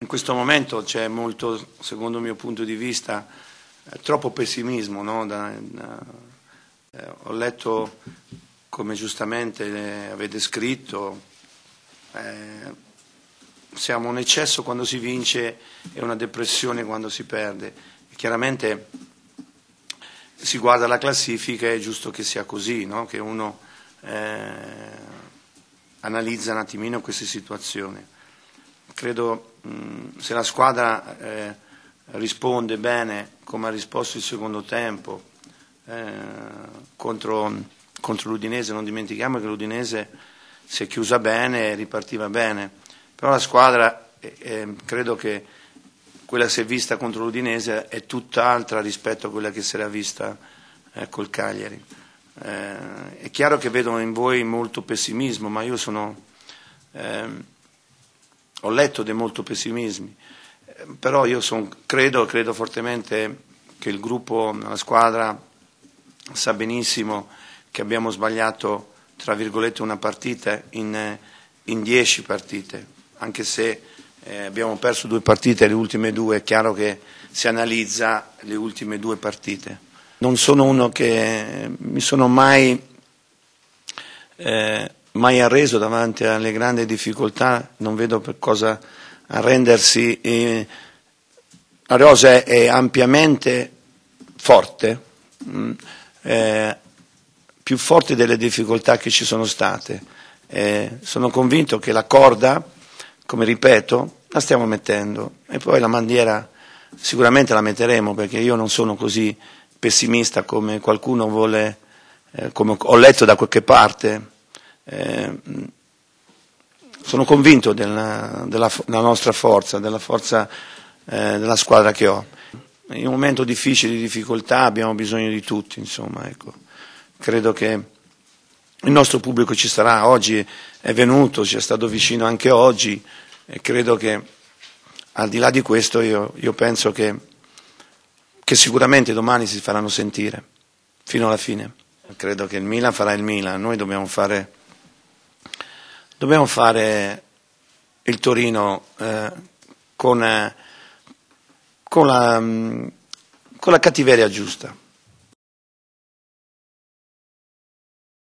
In questo momento c'è molto, secondo il mio punto di vista, troppo pessimismo, no? Ho letto, come giustamente avete scritto, siamo un eccesso quando si vince e una depressione quando si perde. Chiaramente si guarda la classifica, è giusto che sia così, no? Che uno analizza un attimino queste situazioni. Credo se la squadra risponde bene come ha risposto il secondo tempo contro l'Udinese, non dimentichiamo che l'Udinese si è chiusa bene e ripartiva bene, però la squadra credo che quella che si è vista contro l'Udinese è tutt'altra rispetto a quella che si era vista col Cagliari. È chiaro che vedo in voi molto pessimismo, ma io ho letto di molto pessimismi, però io credo fortemente che il gruppo, la squadra sa benissimo che abbiamo sbagliato, tra virgolette, una partita in 10 partite, anche se abbiamo perso 2 partite, le ultime 2 è chiaro che si analizza le ultime 2 partite. Non sono uno che mi sono mai arreso davanti alle grandi difficoltà, non vedo per cosa arrendersi. La rosa è ampiamente forte, più forte delle difficoltà che ci sono state. Sono convinto che la corda, come ripeto, la stiamo mettendo e poi la bandiera sicuramente la metteremo, perché io non sono così pessimista come qualcuno vuole, come ho letto da qualche parte. Sono convinto della nostra forza, della forza della squadra che ho. In un momento difficile, di difficoltà, abbiamo bisogno di tutti, insomma, ecco. Credo che il nostro pubblico ci sarà, oggi è venuto, ci è stato vicino anche oggi, e credo che al di là di questo io penso che sicuramente domani si faranno sentire fino alla fine. Credo che il Milan farà il Milan, noi dobbiamo fare il Torino con la cattiveria giusta.